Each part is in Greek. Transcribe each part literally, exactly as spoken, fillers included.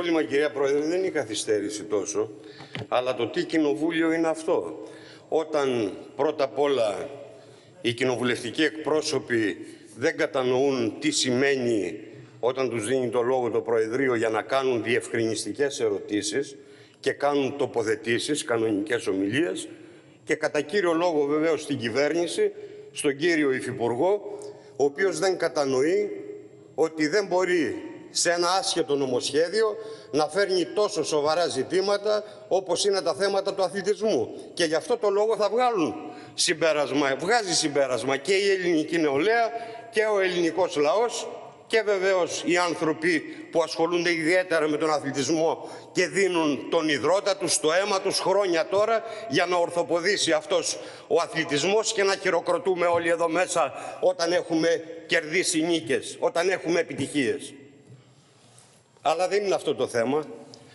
πρόβλημα, κυρία Πρόεδρε, δεν είναι η καθυστέρηση τόσο, αλλά το τι κοινοβούλιο είναι αυτό. Όταν πρώτα απ' όλα οι κοινοβουλευτικοί εκπρόσωποι δεν κατανοούν τι σημαίνει όταν τους δίνει το λόγο το Προεδρείο για να κάνουν διευκρινιστικές ερωτήσεις και κάνουν τοποθετήσεις, κανονικές ομιλίες, και κατά κύριο λόγο βεβαίως στην κυβέρνηση, στον κύριο Υφυπουργό, ο οποίος δεν κατανοεί ότι δεν μπορεί σε ένα άσχετο νομοσχέδιο να φέρνει τόσο σοβαρά ζητήματα όπως είναι τα θέματα του αθλητισμού. Και γι' αυτό το λόγο θα βγάλουν συμπέρασμα, βγάζει συμπέρασμα και η ελληνική νεολαία και ο ελληνικός λαός και βεβαίως οι άνθρωποι που ασχολούνται ιδιαίτερα με τον αθλητισμό και δίνουν τον ιδρώτα τους, το αίμα τους χρόνια τώρα για να ορθοποδήσει αυτός ο αθλητισμός και να χειροκροτούμε όλοι εδώ μέσα όταν έχουμε κερδίσει νίκες, όταν έχουμε επιτυχίες. Αλλά δεν είναι αυτό το θέμα.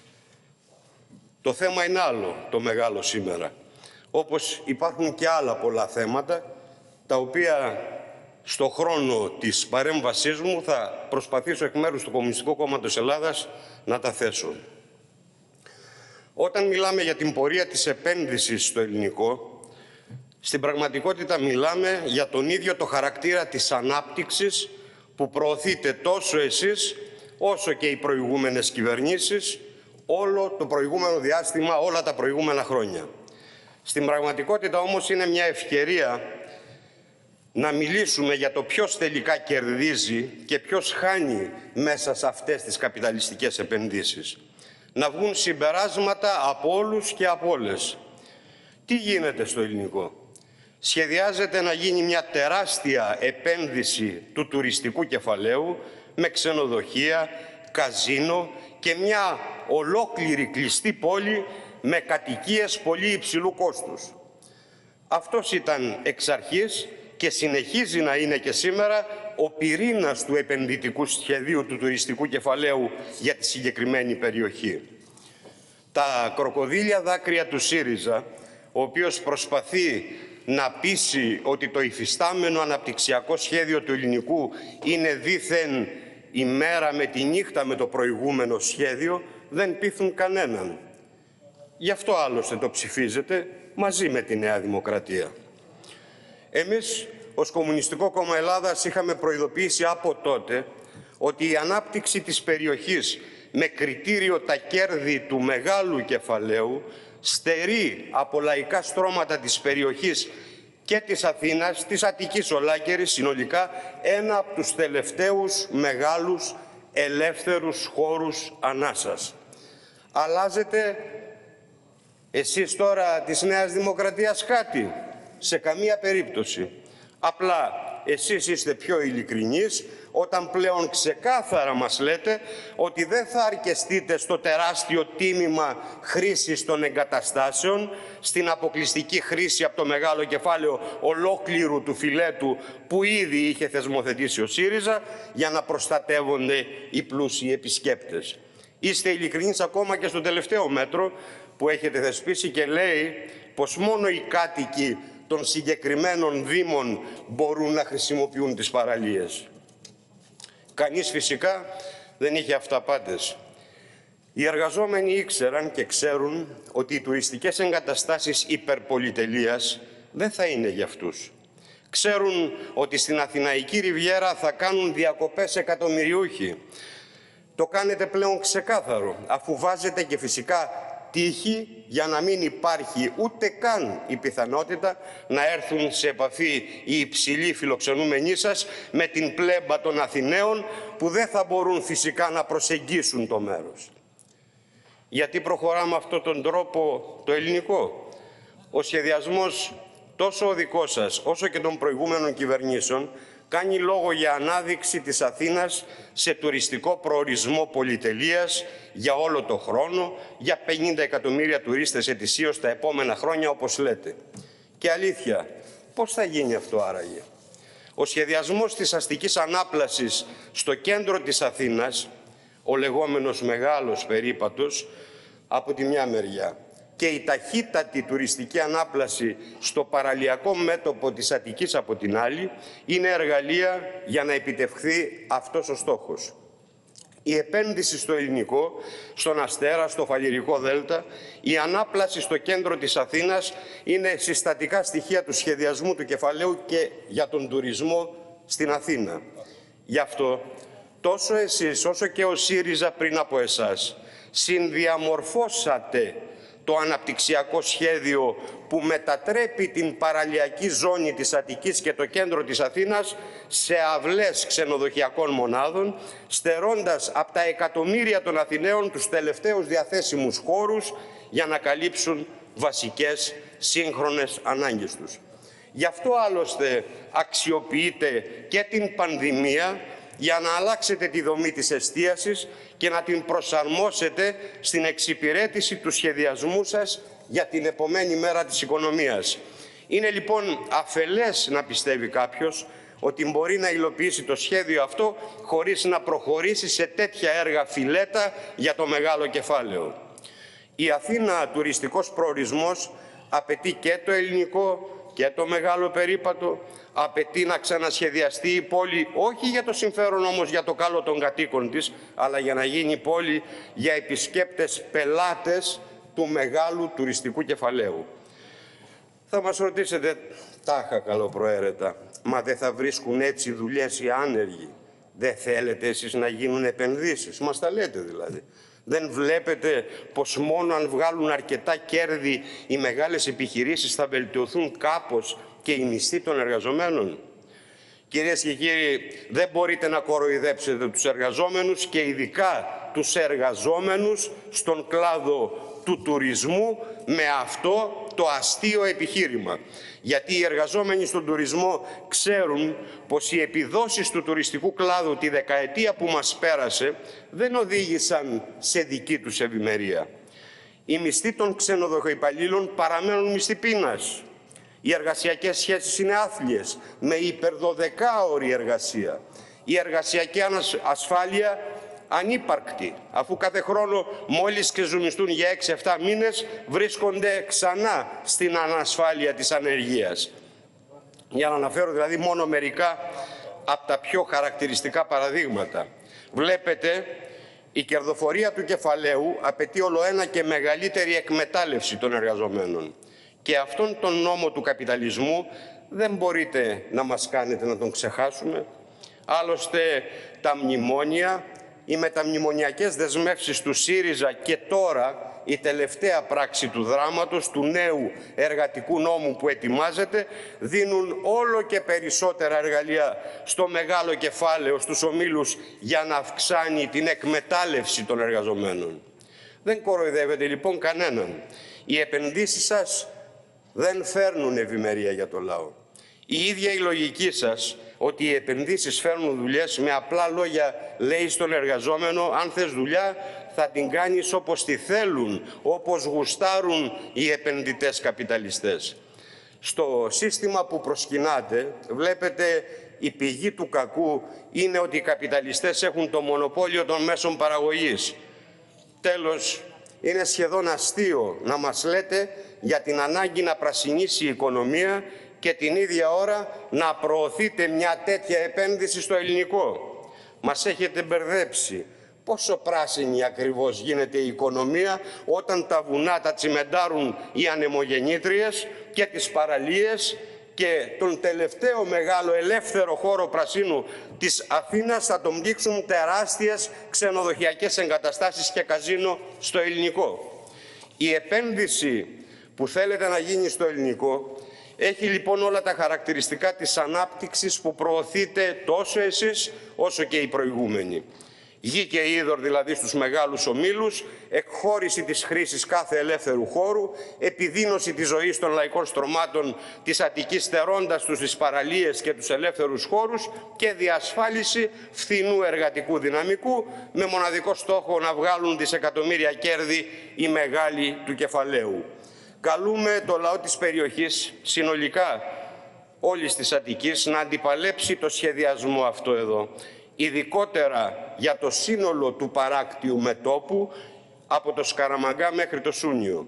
Το θέμα είναι άλλο, το μεγάλο σήμερα. Όπως υπάρχουν και άλλα πολλά θέματα, τα οποία στο χρόνο της παρέμβασής μου θα προσπαθήσω εκ μέρους του Κομμουνιστικού Κόμματος Ελλάδας να τα θέσω. Όταν μιλάμε για την πορεία της επένδυσης στο ελληνικό, στην πραγματικότητα μιλάμε για τον ίδιο το χαρακτήρα της ανάπτυξης που προωθείτε τόσο εσείς όσο και οι προηγούμενες κυβερνήσεις όλο το προηγούμενο διάστημα, όλα τα προηγούμενα χρόνια. Στην πραγματικότητα όμως είναι μια ευκαιρία να μιλήσουμε για το ποιος τελικά κερδίζει και ποιος χάνει μέσα σε αυτές τις καπιταλιστικές επενδύσεις. Να βγουν συμπεράσματα από όλους και από όλες. Τι γίνεται στο ελληνικό? Σχεδιάζεται να γίνει μια τεράστια επένδυση του τουριστικού κεφαλαίου με ξενοδοχεία, καζίνο και μια ολόκληρη κλειστή πόλη με κατοικίες πολύ υψηλού κόστους. Αυτός ήταν εξ αρχής και συνεχίζει να είναι και σήμερα ο πυρήνας του επενδυτικού σχεδίου του τουριστικού κεφαλαίου για τη συγκεκριμένη περιοχή. Τα κροκοδίλια δάκρυα του ΣΥΡΙΖΑ, ο οποίος προσπαθεί να πείσει ότι το υφιστάμενο αναπτυξιακό σχέδιο του ελληνικού είναι δήθεν η μέρα με τη νύχτα με το προηγούμενο σχέδιο, δεν πείθουν κανέναν. Γι' αυτό άλλωστε το ψηφίζετε μαζί με τη Νέα Δημοκρατία. Εμείς, ως Κομμουνιστικό Κόμμα Ελλάδας, είχαμε προειδοποιήσει από τότε ότι η ανάπτυξη της περιοχής με κριτήριο τα κέρδη του μεγάλου κεφαλαίου στερεί από λαϊκά στρώματα της περιοχής και της Αθήνας, της Αττικής ολάκερης συνολικά, ένα από τους τελευταίους μεγάλους ελεύθερους χώρους ανάσας. Αλλάζετε εσείς τώρα της Νέας Δημοκρατίας κάτι? Σε καμία περίπτωση. Απλά εσείς είστε πιο ειλικρινείς όταν πλέον ξεκάθαρα μας λέτε ότι δεν θα αρκεστείτε στο τεράστιο τίμημα χρήσης των εγκαταστάσεων, στην αποκλειστική χρήση από το μεγάλο κεφάλαιο ολόκληρου του φιλέτου που ήδη είχε θεσμοθετήσει ο ΣΥΡΙΖΑ για να προστατεύονται οι πλούσιοι επισκέπτες. Είστε ειλικρινείς ακόμα και στο τελευταίο μέτρο που έχετε θεσπίσει και λέει πως μόνο οι κάτοικοι των συγκεκριμένων δήμων μπορούν να χρησιμοποιούν τις παραλίες. Κανείς φυσικά δεν είχε αυταπάτες. Οι εργαζόμενοι ήξεραν και ξέρουν ότι οι τουριστικές εγκαταστάσεις υπερπολιτελείας δεν θα είναι για αυτούς. Ξέρουν ότι στην Αθηναϊκή Ριβιέρα θα κάνουν διακοπές εκατομμυριούχοι. Το κάνετε πλέον ξεκάθαρο, αφού βάζετε και φυσικά τύχη για να μην υπάρχει ούτε καν η πιθανότητα να έρθουν σε επαφή οι υψηλοί φιλοξενούμενοι σας με την πλέμπα των Αθηναίων που δεν θα μπορούν φυσικά να προσεγγίσουν το μέρος. Γιατί προχωράμε αυτόν τον τρόπο το ελληνικό? Ο σχεδιασμός τόσο ο δικός σας όσο και των προηγούμενων κυβερνήσεων κάνει λόγο για ανάδειξη της Αθήνας σε τουριστικό προορισμό πολυτελείας για όλο το χρόνο, για πενήντα εκατομμύρια τουρίστες ετησίως τα επόμενα χρόνια, όπως λέτε. Και αλήθεια, πώς θα γίνει αυτό άραγε? Ο σχεδιασμός της αστικής ανάπλασης στο κέντρο της Αθήνας, ο λεγόμενος μεγάλος περίπατος, από τη μια μεριά, και η ταχύτατη τουριστική ανάπλαση στο παραλιακό μέτωπο της Αττικής από την άλλη, είναι εργαλεία για να επιτευχθεί αυτός ο στόχος. η επένδυση στο ελληνικό, στον Αστέρα, στο Φαλιρικό Δέλτα, η ανάπλαση στο κέντρο της Αθήνας είναι συστατικά στοιχεία του σχεδιασμού του κεφαλαίου και για τον τουρισμό στην Αθήνα. Γι' αυτό τόσο εσείς όσο και ο ΣΥΡΙΖΑ πριν από εσάς συνδιαμορφώσατε το αναπτυξιακό σχέδιο που μετατρέπει την παραλιακή ζώνη της Αττικής και το κέντρο της Αθήνας σε αυλές ξενοδοχειακών μονάδων, στερώντας από τα εκατομμύρια των Αθηναίων τους τελευταίους διαθέσιμους χώρους για να καλύψουν βασικές σύγχρονες ανάγκες τους. Γι' αυτό άλλωστε αξιοποιείτε και την πανδημία για να αλλάξετε τη δομή της εστίασης και να την προσαρμόσετε στην εξυπηρέτηση του σχεδιασμού σας για την επομένη μέρα της οικονομίας. Είναι λοιπόν αφελές να πιστεύει κάποιος ότι μπορεί να υλοποιήσει το σχέδιο αυτό χωρίς να προχωρήσει σε τέτοια έργα φιλέτα για το μεγάλο κεφάλαιο. Η Αθήνα τουριστικός προορισμός απαιτεί και το ελληνικό και το μεγάλο περίπατο, απαιτεί να ξανασχεδιαστεί η πόλη, όχι για το συμφέρον όμως για το καλό των κατοίκων της, αλλά για να γίνει πόλη για επισκέπτες πελάτες του μεγάλου τουριστικού κεφαλαίου. Θα μας ρωτήσετε, τάχα καλοπροαίρετα, μα δεν θα βρίσκουν έτσι δουλειές οι άνεργοι? Δεν θέλετε εσείς να γίνουν επενδύσεις? Μας τα λέτε δηλαδή. Δεν βλέπετε πως μόνο αν βγάλουν αρκετά κέρδη οι μεγάλες επιχειρήσεις θα βελτιωθούν κάπως και οι μισθοί των εργαζομένων? Κυρίες και κύριοι, δεν μπορείτε να κοροϊδέψετε τους εργαζόμενους και ειδικά τους εργαζόμενους στον κλάδο του τουρισμού με αυτό το αστείο επιχείρημα. Γιατί οι εργαζόμενοι στον τουρισμό ξέρουν πως οι επιδόσεις του τουριστικού κλάδου τη δεκαετία που μας πέρασε δεν οδήγησαν σε δική τους ευημερία. Οι μισθοί των ξενοδοχοϊπαλλήλων παραμένουν μισθοί πείνας. Οι εργασιακές σχέσεις είναι άθλιες, με υπερδωδεκάωρη εργασία. Η εργασιακή ασφάλεια ανύπαρκτη, αφού κάθε χρόνο μόλις ξεζουμιστούν για έξι εφτά μήνες βρίσκονται ξανά στην ανασφάλεια της ανεργίας. Για να αναφέρω δηλαδή μόνο μερικά από τα πιο χαρακτηριστικά παραδείγματα. Βλέπετε, η κερδοφορία του κεφαλαίου απαιτεί ολοένα και μεγαλύτερη εκμετάλλευση των εργαζομένων. Και αυτόν τον νόμο του καπιταλισμού δεν μπορείτε να μας κάνετε να τον ξεχάσουμε. Άλλωστε τα μνημόνια, οι μεταμνημονιακές δεσμεύσεις του ΣΥΡΙΖΑ και τώρα η τελευταία πράξη του δράματος, του νέου εργατικού νόμου που ετοιμάζεται, δίνουν όλο και περισσότερα εργαλεία στο μεγάλο κεφάλαιο, στους ομίλους, για να αυξάνει την εκμετάλλευση των εργαζομένων. Δεν κοροϊδεύετε λοιπόν κανέναν. Οι επενδύσεις σας δεν φέρνουν ευημερία για το λαό. Η ίδια η λογική σας ότι οι επενδύσεις φέρνουν δουλειές, με απλά λόγια λέει στον εργαζόμενο, αν θες δουλειά θα την κάνεις όπως τη θέλουν, όπως γουστάρουν οι επενδυτές καπιταλιστές. Στο σύστημα που προσκυνάτε βλέπετε η πηγή του κακού είναι ότι οι καπιταλιστές έχουν το μονοπόλιο των μέσων παραγωγής. Τέλος, είναι σχεδόν αστείο να μας λέτε για την ανάγκη να πρασινίσει η οικονομία και την ίδια ώρα να προωθείτε μια τέτοια επένδυση στο ελληνικό. Μας έχετε μπερδέψει. Πόσο πράσινη ακριβώς γίνεται η οικονομία όταν τα βουνά τα τσιμεντάρουν οι ανεμογεννήτριες και τις παραλίες και τον τελευταίο μεγάλο ελεύθερο χώρο πρασίνου της Αθήνας θα τον πλήξουν τεράστιες ξενοδοχειακές εγκαταστάσεις και καζίνο στο ελληνικό. Η επένδυση που θέλετε να γίνει στο ελληνικό έχει λοιπόν όλα τα χαρακτηριστικά της ανάπτυξης που προωθείτε τόσο εσείς όσο και οι προηγούμενοι. Γη και είδωρ δηλαδή στους μεγάλους ομίλους, εκχώρηση της χρήσης κάθε ελεύθερου χώρου, επιδείνωση της ζωής των λαϊκών στρωμάτων της Αττικής στερώντας τους τις παραλίες και τους ελεύθερους χώρους και διασφάλιση φθηνού εργατικού δυναμικού με μοναδικό στόχο να βγάλουν δισεκατομμύρια κέρδη οι μεγάλοι του κεφαλαίου. Καλούμε το λαό της περιοχής, συνολικά όλης της Αττικής, να αντιπαλέψει το σχεδιασμό αυτό εδώ, ειδικότερα για το σύνολο του παράκτιου μετώπου από το Σκαραμαγκά μέχρι το Σούνιο.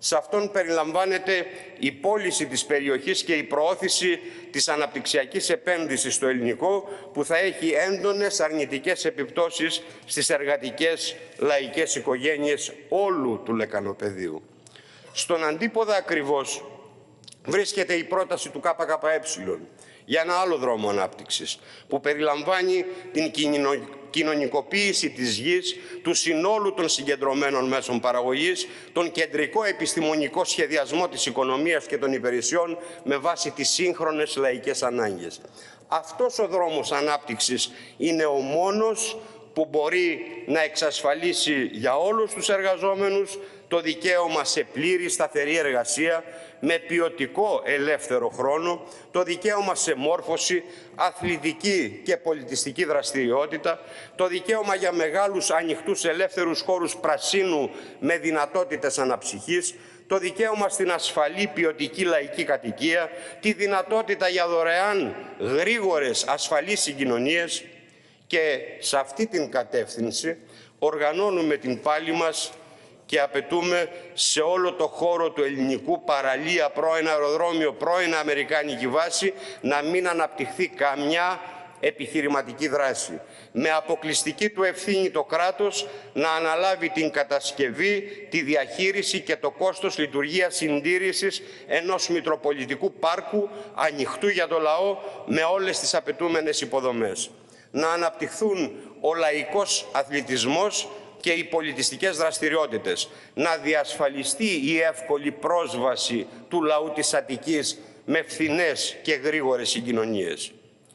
Σε αυτόν περιλαμβάνεται η πώληση της περιοχής και η προώθηση της αναπτυξιακής επένδυσης στο ελληνικό, που θα έχει έντονες αρνητικές επιπτώσεις στις εργατικές λαϊκές οικογένειες όλου του λεκανοπεδίου. Στον αντίποδα ακριβώς βρίσκεται η πρόταση του ΚΚΕ για ένα άλλο δρόμο ανάπτυξης, που περιλαμβάνει την κοινωνικοποίηση της γης, του συνόλου των συγκεντρωμένων μέσων παραγωγής, τον κεντρικό επιστημονικό σχεδιασμό της οικονομίας και των υπηρεσιών με βάση τις σύγχρονες λαϊκές ανάγκες. Αυτός ο δρόμος ανάπτυξης είναι ο μόνος που μπορεί να εξασφαλίσει για όλους τους εργαζόμενους το δικαίωμα σε πλήρη σταθερή εργασία, με ποιοτικό ελεύθερο χρόνο, το δικαίωμα σε μόρφωση, αθλητική και πολιτιστική δραστηριότητα, το δικαίωμα για μεγάλους ανοιχτούς ελεύθερους χώρους πρασίνου με δυνατότητες αναψυχής, το δικαίωμα στην ασφαλή ποιοτική λαϊκή κατοικία, τη δυνατότητα για δωρεάν γρήγορες ασφαλείς συγκοινωνίες, και σε αυτή την κατεύθυνση οργανώνουμε την πάλη μας και απαιτούμε σε όλο το χώρο του ελληνικού, παραλία, πρώην αεροδρόμιο, πρώην αμερικάνικη βάση, να μην αναπτυχθεί καμιά επιχειρηματική δράση. Με αποκλειστική του ευθύνη το κράτος να αναλάβει την κατασκευή, τη διαχείριση και το κόστος λειτουργίας συντήρησης ενός μητροπολιτικού πάρκου ανοιχτού για το λαό, με όλες τις απαιτούμενες υποδομές. Να αναπτυχθούν ο λαϊκός αθλητισμός και οι πολιτιστικές δραστηριότητες, να διασφαλιστεί η εύκολη πρόσβαση του λαού της Αττικής με φθηνές και γρήγορες συγκοινωνίες.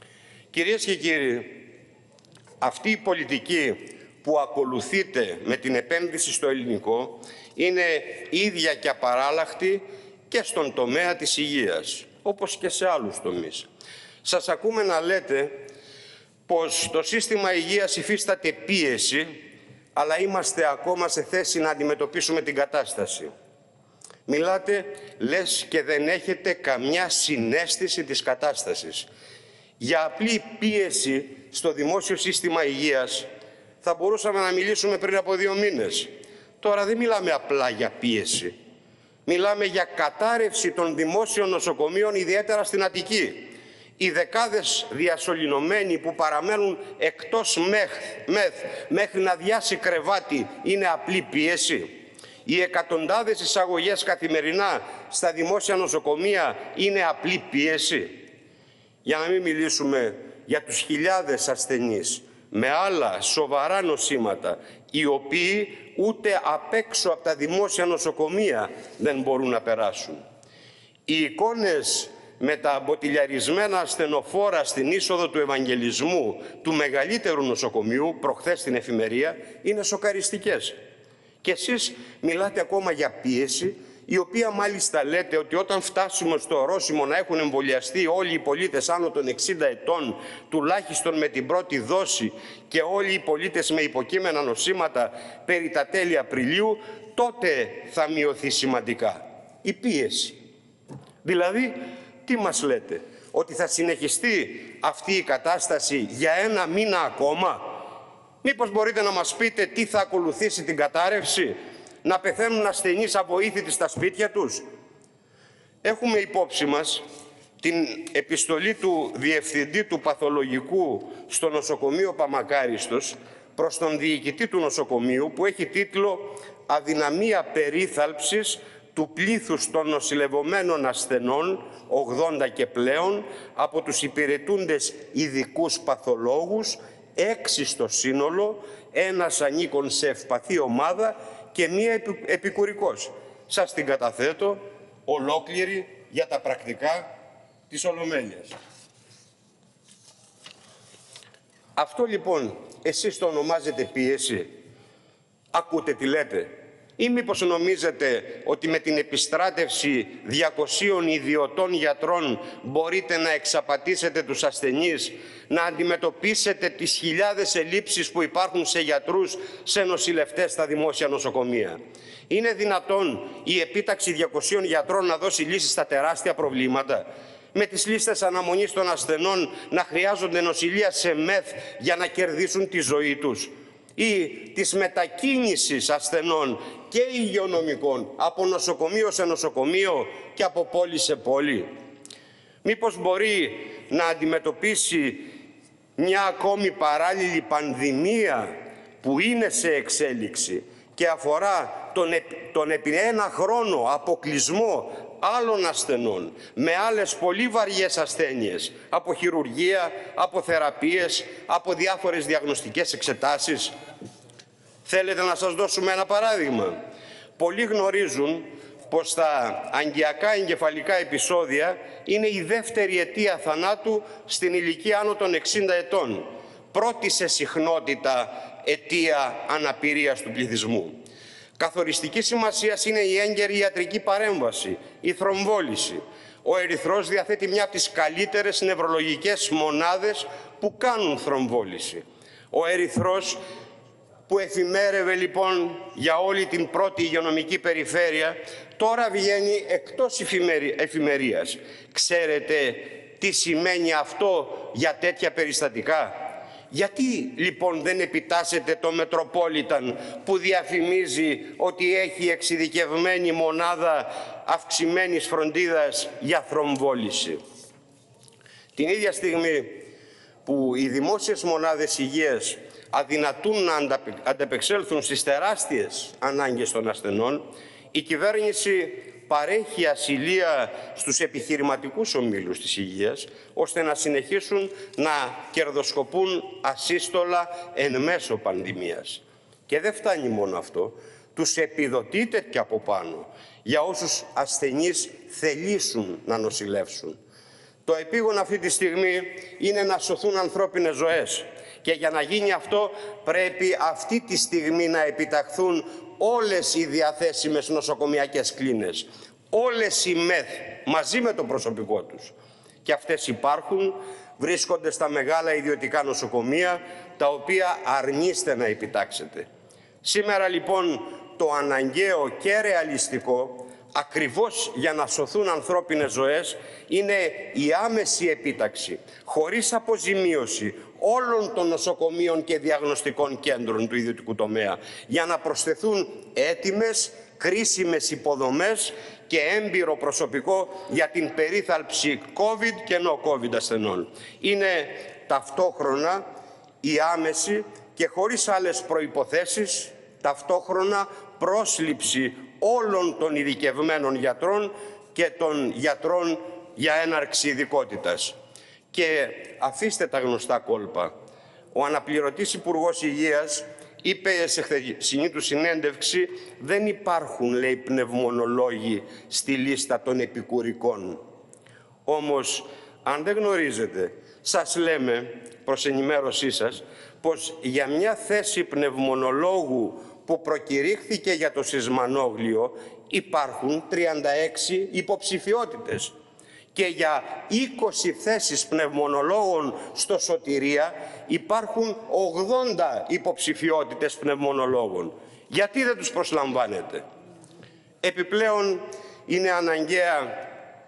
Κυρίες και κύριοι, αυτή η πολιτική που ακολουθείται με την επένδυση στο ελληνικό είναι ίδια και απαράλλαχτη και στον τομέα της υγείας, όπως και σε άλλους τομείς. Σας ακούμε να λέτε πως το σύστημα υγείας υφίσταται πίεση, αλλά είμαστε ακόμα σε θέση να αντιμετωπίσουμε την κατάσταση. Μιλάτε λες και δεν έχετε καμιά συναίσθηση της κατάστασης. Για απλή πίεση στο δημόσιο σύστημα υγείας θα μπορούσαμε να μιλήσουμε πριν από δύο μήνες. Τώρα δεν μιλάμε απλά για πίεση. Μιλάμε για κατάρρευση των δημόσιων νοσοκομείων, ιδιαίτερα στην Αττική. Οι δεκάδες διασωληνωμένοι που παραμένουν εκτός μεθ, μεθ μέχρι να διάσει κρεβάτι είναι απλή πίεση. Οι εκατοντάδες εισαγωγές καθημερινά στα δημόσια νοσοκομεία είναι απλή πίεση. Για να μην μιλήσουμε για τους χιλιάδες ασθενείς με άλλα σοβαρά νοσήματα, οι οποίοι ούτε απ' έξω από τα δημόσια νοσοκομεία δεν μπορούν να περάσουν. Οι εικόνες με τα μποτιλιαρισμένα ασθενοφόρα στην είσοδο του Ευαγγελισμού του μεγαλύτερου νοσοκομείου, προχθές στην εφημερία, είναι σοκαριστικές. Και εσείς μιλάτε ακόμα για πίεση, η οποία μάλιστα λέτε ότι όταν φτάσουμε στο ορόσημο να έχουν εμβολιαστεί όλοι οι πολίτες άνω των εξήντα ετών, τουλάχιστον με την πρώτη δόση, και όλοι οι πολίτες με υποκείμενα νοσήματα περί τα τέλη Απριλίου, τότε θα μειωθεί σημαντικά η πίεση. Δηλαδή, τι μας λέτε, ότι θα συνεχιστεί αυτή η κατάσταση για ένα μήνα ακόμα? Μήπως μπορείτε να μας πείτε τι θα ακολουθήσει την κατάρρευση? Να πεθαίνουν ασθενείς αβοήθητοι στα σπίτια τους? Έχουμε υπόψη μας την επιστολή του Διευθυντή του Παθολογικού στο νοσοκομείο Παμακάριστος προς τον διοικητή του νοσοκομείου, που έχει τίτλο «Αδυναμία περίθαλψης του πλήθους των νοσηλευομένων ασθενών ογδόντα και πλέον από τους υπηρετούντες ειδικούς παθολόγους, έξι στο σύνολο, ένας ανήκων σε ευπαθή ομάδα και μία επικουρικός». Σας την καταθέτω ολόκληρη για τα πρακτικά της Ολομέλειας. Αυτό λοιπόν εσείς το ονομάζετε πίεση? Ακούτε τι λέτε? Ή μήπως νομίζετε ότι με την επιστράτευση διακοσίων ιδιωτών γιατρών μπορείτε να εξαπατήσετε τους ασθενείς, να αντιμετωπίσετε τις χιλιάδες ελλείψεις που υπάρχουν σε γιατρούς, σε νοσηλευτές στα δημόσια νοσοκομεία? Είναι δυνατόν η επίταξη διακοσίων γιατρών να δώσει λύσεις στα τεράστια προβλήματα? Με τις λίστες αναμονής των ασθενών να χρειάζονται νοσηλεία σε μεθ για να κερδίσουν τη ζωή τους? ή της μετακίνησης ασθενών και υγειονομικών από νοσοκομείο σε νοσοκομείο και από πόλη σε πόλη? Μήπως μπορεί να αντιμετωπίσει μια ακόμη παράλληλη πανδημία που είναι σε εξέλιξη και αφορά τον, τον επί ένα χρόνο αποκλεισμό άλλων ασθενών με άλλες πολύ βαριές ασθένειες, από χειρουργία, από θεραπείες, από διάφορες διαγνωστικές εξετάσεις? Θέλετε να σας δώσουμε ένα παράδειγμα? Πολλοί γνωρίζουν πως τα αγκιακά εγκεφαλικά επεισόδια είναι η δεύτερη αιτία θανάτου στην ηλικία άνω των εξήντα ετών, πρώτη σε συχνότητα αιτία αναπηρίας του πληθυσμού. Καθοριστική σημασίας είναι η έγκαιρη ιατρική παρέμβαση, η θρομβόληση. Ο ερυθρός διαθέτει μια από τις καλύτερες νευρολογικές μονάδες που κάνουν θρομβόληση. Ο ερυθρός που εφημέρευε λοιπόν για όλη την πρώτη υγειονομική περιφέρεια, τώρα βγαίνει εκτός εφημερίας. Ξέρετε τι σημαίνει αυτό για τέτοια περιστατικά? Γιατί λοιπόν δεν επιτάσσεται το Μετροπόλιταν που διαφημίζει ότι έχει εξειδικευμένη μονάδα αυξημένης φροντίδας για θρομβόληση? Την ίδια στιγμή που οι δημόσιες μονάδες υγείας αδυνατούν να ανταπεξέλθουν στις τεράστιες ανάγκες των ασθενών, η κυβέρνηση παρέχει ασυλία στους επιχειρηματικούς ομίλους της υγείας, ώστε να συνεχίσουν να κερδοσκοπούν ασύστολα εν μέσω πανδημίας. Και δεν φτάνει μόνο αυτό, τους επιδοτείται και από πάνω για όσους ασθενείς θελήσουν να νοσηλεύσουν. Το επίγον αυτή τη στιγμή είναι να σωθούν ανθρώπινες ζωές. Και για να γίνει αυτό πρέπει αυτή τη στιγμή να επιταχθούν όλες οι διαθέσιμες νοσοκομιακές κλίνες, όλες οι ΜΕΘ μαζί με το προσωπικό τους. Και αυτές υπάρχουν, βρίσκονται στα μεγάλα ιδιωτικά νοσοκομεία, τα οποία αρνείστε να επιτάξετε. Σήμερα λοιπόν το αναγκαίο και ρεαλιστικό, ακριβώς για να σωθούν ανθρώπινες ζωές, είναι η άμεση επίταξη, χωρίς αποζημίωση, όλων των νοσοκομείων και διαγνωστικών κέντρων του ιδιωτικού τομέα, για να προσθεθούν έτοιμες, κρίσιμες υποδομές και έμπειρο προσωπικό για την περίθαλψη COVID και no-COVID ασθενών. Είναι ταυτόχρονα η άμεση και χωρίς άλλες προϋποθέσεις, ταυτόχρονα πρόσληψη όλων των ειδικευμένων γιατρών και των γιατρών για έναρξη ειδικότητας. Και αφήστε τα γνωστά κόλπα. Ο αναπληρωτής Υπουργός Υγείας είπε σε χθεσινή του συνέντευξη, δεν υπάρχουν, λέει, πνευμονολόγοι στη λίστα των επικουρικών. Όμως, αν δεν γνωρίζετε, σας λέμε, προς ενημέρωσή σας, πως για μια θέση πνευμονολόγου που προκηρύχθηκε για το Σισμανόγλιο υπάρχουν τριάντα έξι υποψηφιότητες. Και για είκοσι θέσεις πνευμονολόγων στο Σωτηρία υπάρχουν ογδόντα υποψηφιότητες πνευμονολόγων. Γιατί δεν τους προσλαμβάνετε? Επιπλέον είναι αναγκαία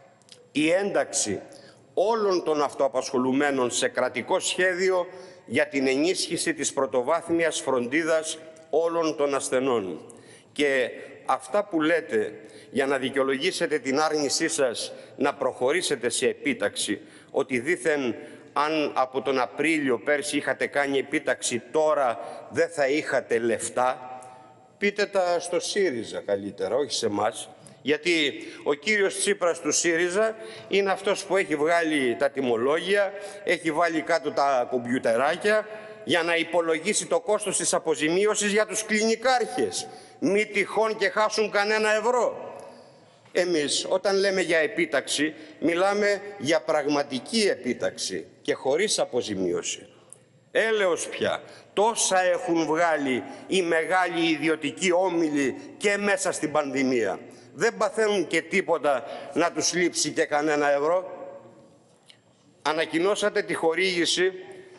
η ένταξη όλων των αυτοαπασχολουμένων σε κρατικό σχέδιο για την ενίσχυση της πρωτοβάθμιας φροντίδας όλων των ασθενών. Και αυτά που λέτε για να δικαιολογήσετε την άρνησή σας να προχωρήσετε σε επίταξη, ότι δήθεν αν από τον Απρίλιο πέρσι είχατε κάνει επίταξη, τώρα δεν θα είχατε λεφτά, πείτε τα στο ΣΥΡΙΖΑ καλύτερα, όχι σε εμάς. Γιατί ο κύριος Τσίπρας του ΣΥΡΙΖΑ είναι αυτός που έχει βγάλει τα τιμολόγια, έχει βάλει κάτω τα κομπιουτεράκια για να υπολογίσει το κόστος της αποζημίωσης για τους κλινικάρχες. Μη τυχόν και χάσουν κανένα ευρώ. Εμείς όταν λέμε για επίταξη, μιλάμε για πραγματική επίταξη και χωρίς αποζημίωση. Έλεος πια, τόσα έχουν βγάλει οι μεγάλοι ιδιωτικοί όμιλοι και μέσα στην πανδημία. Δεν παθαίνουν και τίποτα να τους λείψει και κανένα ευρώ. Ανακοινώσατε τη χορήγηση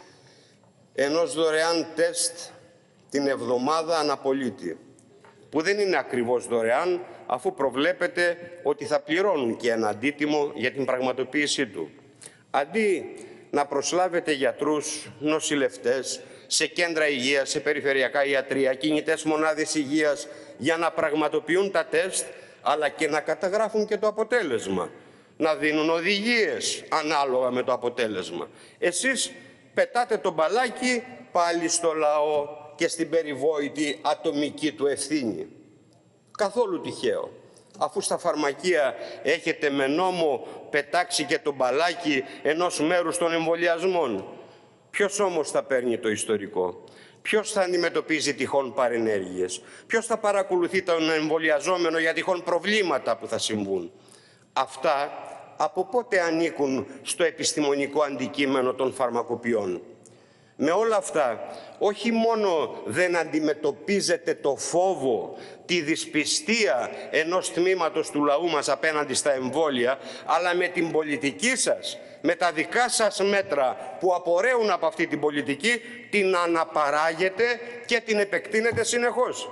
ενός δωρεάν τεστ την εβδομάδα αναπολίτη, που δεν είναι ακριβώς δωρεάν, αφού προβλέπετε ότι θα πληρώνουν και ένα αντίτιμο για την πραγματοποίησή του. Αντί να προσλάβετε γιατρούς, νοσηλευτές, σε κέντρα υγείας, σε περιφερειακά ιατρεία, κινητές μονάδες υγείας για να πραγματοποιούν τα τεστ, αλλά και να καταγράφουν και το αποτέλεσμα, να δίνουν οδηγίες ανάλογα με το αποτέλεσμα. Εσείς πετάτε το μπαλάκι πάλι στο λαό και στην περιβόητη ατομική του ευθύνη. Καθόλου τυχαίο, αφού στα φαρμακεία έχετε με νόμο πετάξει και το μπαλάκι ενός μέρους των εμβολιασμών. Ποιος όμως θα παίρνει το ιστορικό? Ποιος θα αντιμετωπίζει τυχόν παρενέργειες? Ποιος θα παρακολουθεί τον εμβολιαζόμενο για τυχόν προβλήματα που θα συμβούν? Αυτά από πότε ανήκουν στο επιστημονικό αντικείμενο των φαρμακοποιών? Με όλα αυτά, όχι μόνο δεν αντιμετωπίζετε το φόβο, τη δυσπιστία ενός τμήματος του λαού μας απέναντι στα εμβόλια, αλλά με την πολιτική σας, με τα δικά σας μέτρα που απορρέουν από αυτή την πολιτική, την αναπαράγετε και την επεκτείνετε συνεχώς.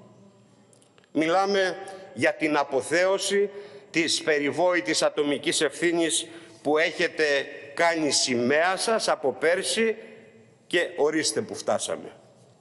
Μιλάμε για την αποθέωση της περιβόητης ατομικής ευθύνης που έχετε κάνει σημαία σας από πέρσι και ορίστε που φτάσαμε.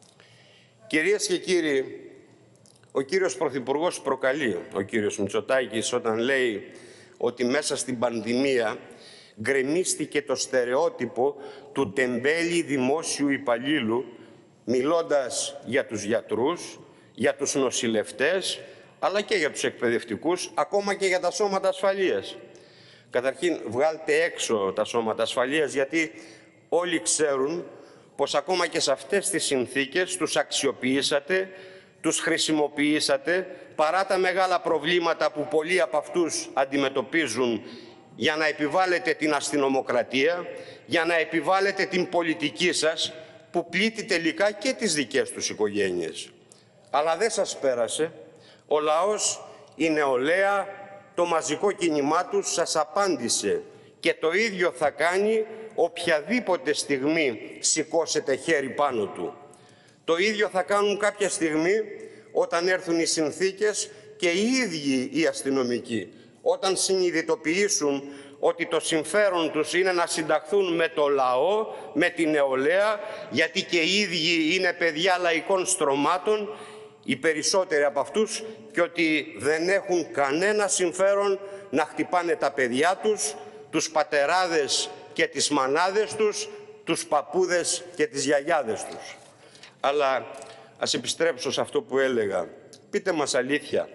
Κυρίες και κύριοι, ο κύριος Πρωθυπουργός προκαλεί, ο κύριος Μητσοτάκης, όταν λέει ότι μέσα στην πανδημία γκρεμίστηκε το στερεότυπο του τεμπέλη δημόσιου υπαλλήλου, μιλώντας για τους γιατρούς, για τους νοσηλευτές, αλλά και για τους εκπαιδευτικούς, ακόμα και για τα σώματα ασφαλείας. Καταρχήν, βγάλτε έξω τα σώματα ασφαλείας, γιατί όλοι ξέρουν πως ακόμα και σε αυτές τις συνθήκες τους αξιοποιήσατε, τους χρησιμοποιήσατε, παρά τα μεγάλα προβλήματα που πολλοί από αυτούς αντιμετωπίζουν, για να επιβάλλετε την αστυνομοκρατία, για να επιβάλλετε την πολιτική σας, που πλήττει τελικά και τις δικές τους οικογένειες. Αλλά δεν σας πέρασε. Ο λαός, η νεολαία, το μαζικό κίνημά τους σας απάντησε και το ίδιο θα κάνει οποιαδήποτε στιγμή σηκώσετε χέρι πάνω του. Το ίδιο θα κάνουν κάποια στιγμή όταν έρθουν οι συνθήκες και οι ίδιοι οι αστυνομικοί, όταν συνειδητοποιήσουν ότι το συμφέρον τους είναι να συνταχθούν με το λαό, με την νεολαία, γιατί και οι ίδιοι είναι παιδιά λαϊκών στρωμάτων, οι περισσότεροι από αυτούς, και ότι δεν έχουν κανένα συμφέρον να χτυπάνε τα παιδιά τους, τους πατεράδες και τις μανάδες τους, τους παππούδες και τις γιαγιάδες τους. Αλλά ας επιστρέψω σε αυτό που έλεγα. Πείτε μας αλήθεια,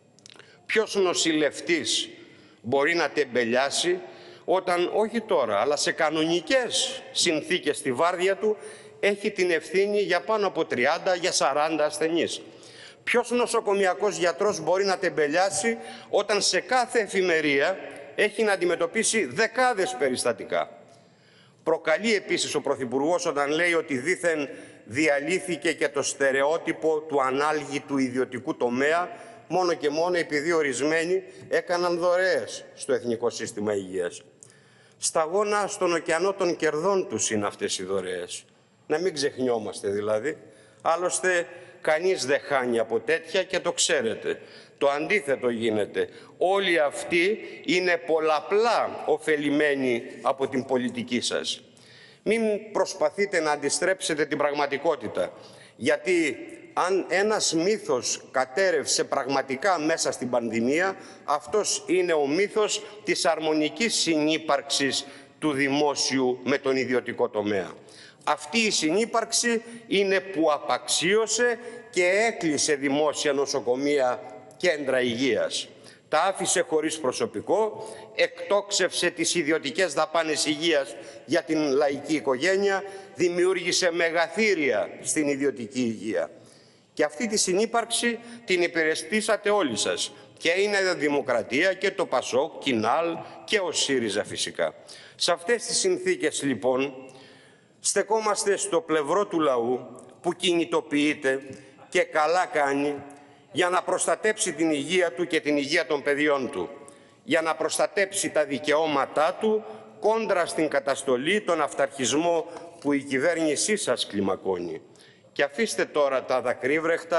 ποιος νοσηλευτής μπορεί να τεμπελιάσει όταν, όχι τώρα, αλλά σε κανονικές συνθήκες στη βάρδια του, έχει την ευθύνη για πάνω από τριάντα, για σαράντα ασθενείς? Ποιος νοσοκομιακός γιατρός μπορεί να τεμπελιάσει όταν σε κάθε εφημερία έχει να αντιμετωπίσει δεκάδες περιστατικά? Προκαλεί επίσης ο Πρωθυπουργός όταν λέει ότι δήθεν διαλύθηκε και το στερεότυπο του ανάλγητου ιδιωτικού τομέα, μόνο και μόνο επειδή ορισμένοι έκαναν δωρεές στο Εθνικό Σύστημα Υγείας. Σταγόνα στον ωκεανό των κερδών τους είναι αυτές οι δωρεές. Να μην ξεχνιόμαστε δηλαδή. Άλλωστε, κανείς δεν χάνει από τέτοια και το ξέρετε. Το αντίθετο γίνεται. Όλοι αυτοί είναι πολλαπλά ωφελημένοι από την πολιτική σας. Μην προσπαθείτε να αντιστρέψετε την πραγματικότητα, γιατί αν ένας μύθος κατέρευσε πραγματικά μέσα στην πανδημία, αυτός είναι ο μύθος της αρμονικής συνύπαρξης του δημόσιου με τον ιδιωτικό τομέα. Αυτή η συνύπαρξη είναι που απαξίωσε και έκλεισε δημόσια νοσοκομεία, κέντρα υγείας. Τα άφησε χωρίς προσωπικό, εκτόξευσε τις ιδιωτικές δαπάνες υγείας για την λαϊκή οικογένεια, δημιούργησε μεγαθύρια στην ιδιωτική υγεία. Και αυτή τη συνύπαρξη την υπηρεστήσατε όλοι σας. Και είναι η Δημοκρατία και το Πασόκ, Κινάλ και ο ΣΥΡΙΖΑ φυσικά. Σε αυτές τις συνθήκες λοιπόν στεκόμαστε στο πλευρό του λαού που κινητοποιείται και καλά κάνει για να προστατέψει την υγεία του και την υγεία των παιδιών του, για να προστατέψει τα δικαιώματά του κόντρα στην καταστολή, τον αυταρχισμό που η κυβέρνησή σας κλιμακώνει. Και αφήστε τώρα τα δακρύβρεχτα,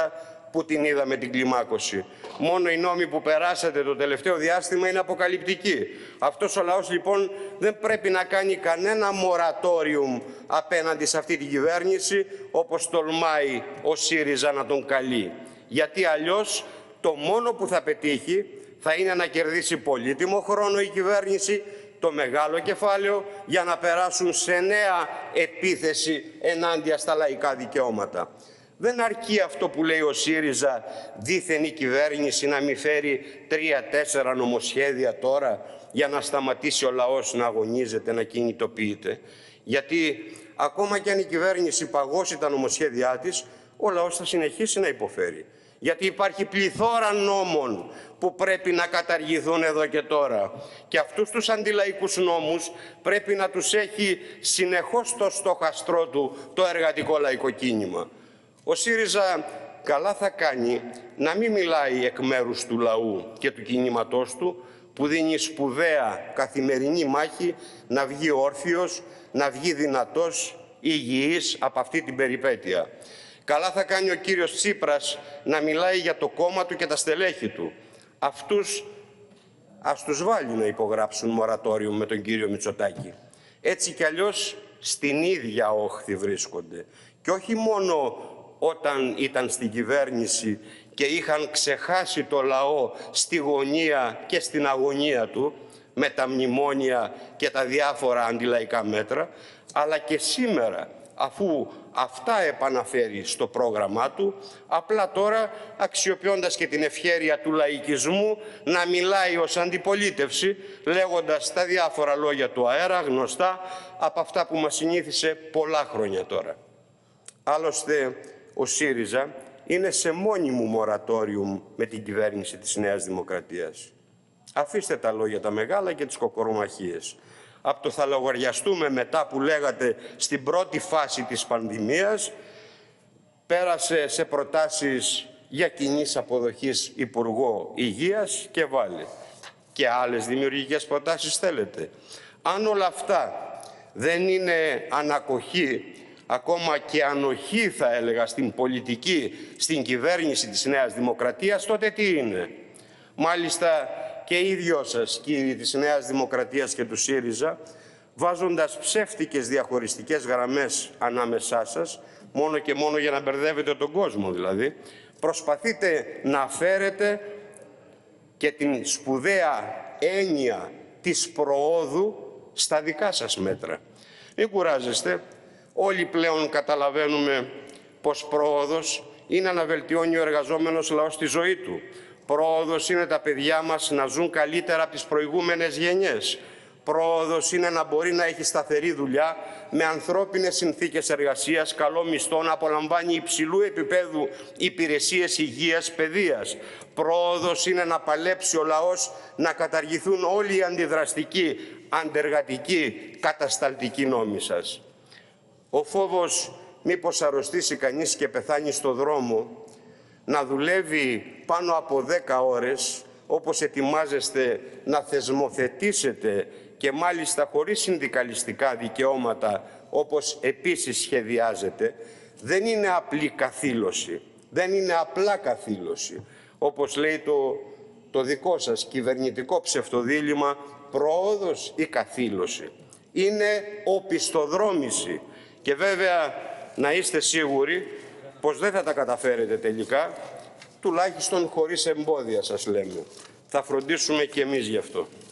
που την είδαμε την κλιμάκωση. Μόνο οι νόμοι που περάσατε το τελευταίο διάστημα είναι αποκαλυπτικοί. Αυτός ο λαός λοιπόν δεν πρέπει να κάνει κανένα μορατόριουμ απέναντι σε αυτή την κυβέρνηση, όπως τολμάει ο ΣΥΡΙΖΑ να τον καλεί. Γιατί αλλιώς το μόνο που θα πετύχει θα είναι να κερδίσει πολύτιμο χρόνο η κυβέρνηση, το μεγάλο κεφάλαιο, για να περάσουν σε νέα επίθεση ενάντια στα λαϊκά δικαιώματα. Δεν αρκεί αυτό που λέει ο ΣΥΡΙΖΑ, δήθεν η κυβέρνηση να μην φέρει τρία-τέσσερα νομοσχέδια τώρα για να σταματήσει ο λαός να αγωνίζεται, να κινητοποιείται. Γιατί ακόμα και αν η κυβέρνηση παγώσει τα νομοσχέδιά της, ο λαός θα συνεχίσει να υποφέρει. Γιατί υπάρχει πληθώρα νόμων που πρέπει να καταργηθούν εδώ και τώρα. Και αυτούς τους αντιλαϊκούς νόμους πρέπει να τους έχει συνεχώς στο στόχαστρό του το εργατικό λαϊκό κίνημα. Ο ΣΥΡΙΖΑ καλά θα κάνει να μην μιλάει εκ μέρους του λαού και του κινήματός του, που δίνει σπουδαία καθημερινή μάχη να βγει όρθιος, να βγει δυνατός, υγιής από αυτή την περιπέτεια. Καλά θα κάνει ο κύριος Τσίπρας να μιλάει για το κόμμα του και τα στελέχη του. Αυτούς ας τους βάλει να υπογράψουν μορατόριο με τον κύριο Μητσοτάκη. Έτσι κι αλλιώς στην ίδια όχθη βρίσκονται. Και όχι μόνο όταν ήταν στην κυβέρνηση και είχαν ξεχάσει το λαό στη γωνία και στην αγωνία του με τα μνημόνια και τα διάφορα αντιλαϊκά μέτρα, αλλά και σήμερα, αφού αυτά επαναφέρει στο πρόγραμμά του, απλά τώρα αξιοποιώντας και την ευχέρεια του λαϊκισμού να μιλάει ως αντιπολίτευση, λέγοντας τα διάφορα λόγια του αέρα, γνωστά από αυτά που μας συνήθισε πολλά χρόνια τώρα. Άλλωστε, ο ΣΥΡΙΖΑ είναι σε μόνιμο μορατόριουμ με την κυβέρνηση της Νέας Δημοκρατίας. Αφήστε τα λόγια τα μεγάλα και τις κοκορομαχίες. Από το θα λογαριαστούμε μετά που λέγατε στην πρώτη φάση της πανδημίας, πέρασε σε προτάσεις για κοινής αποδοχής Υπουργό Υγείας και βάλε. Και άλλες δημιουργικές προτάσεις θέλετε. Αν όλα αυτά δεν είναι ανακοχή, ακόμα και ανοχή θα έλεγα στην πολιτική, στην κυβέρνηση της Νέας Δημοκρατίας, τότε τι είναι? Μάλιστα και οι δυο σας, κύριοι της Νέας Δημοκρατίας και του ΣΥΡΙΖΑ, βάζοντας ψεύτικες διαχωριστικές γραμμές ανάμεσά σας, μόνο και μόνο για να μπερδεύετε τον κόσμο δηλαδή, προσπαθείτε να φέρετε και την σπουδαία έννοια της προόδου στα δικά σας μέτρα. Μην κουράζεστε. Όλοι πλέον καταλαβαίνουμε πως πρόοδος είναι να βελτιώνει ο εργαζόμενος λαός τη ζωή του. Πρόοδος είναι τα παιδιά μας να ζουν καλύτερα από τις προηγούμενες γενιές. Πρόοδος είναι να μπορεί να έχει σταθερή δουλειά με ανθρώπινες συνθήκες εργασίας, καλό μισθό, να απολαμβάνει υψηλού επίπεδου υπηρεσίες υγείας, παιδείας. Πρόοδος είναι να παλέψει ο λαός να καταργηθούν όλοι οι αντιδραστικοί, αντεργατικοί, κατασταλτικοί νόμοι σας. Ο φόβος μήπως αρρωστήσει κανείς και πεθάνει στο δρόμο, να δουλεύει πάνω από δέκα ώρες, όπως ετοιμάζεστε να θεσμοθετήσετε και μάλιστα χωρίς συνδικαλιστικά δικαιώματα, όπως επίσης σχεδιάζεται, δεν είναι απλή καθήλωση, δεν είναι απλά καθήλωση, όπως λέει το, το δικό σας κυβερνητικό ψευτοδίλημμα, πρόοδος ή καθήλωση. Είναι οπισθοδρόμηση. Και βέβαια να είστε σίγουροι πως δεν θα τα καταφέρετε τελικά, τουλάχιστον χωρίς εμπόδια σας λέμε. Θα φροντίσουμε και εμείς γι' αυτό.